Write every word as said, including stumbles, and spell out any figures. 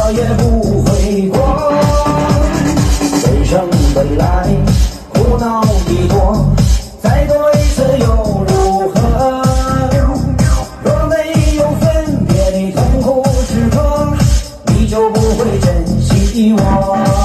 了也不会过。人生本来苦恼的多，再多一次又如何？若没有分别的痛苦时刻，你就不会珍惜我。